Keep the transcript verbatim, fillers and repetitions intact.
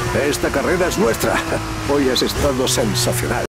Esta carrera es nuestra. Hoy has estado sensacional.